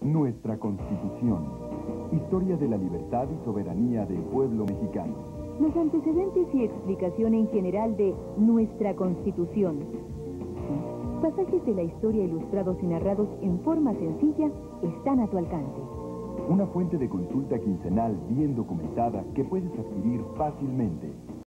Nuestra Constitución. Historia de la libertad y soberanía del pueblo mexicano. Los antecedentes y explicación en general de nuestra Constitución. Pasajes de la historia ilustrados y narrados en forma sencilla están a tu alcance. Una fuente de consulta quincenal bien documentada que puedes adquirir fácilmente.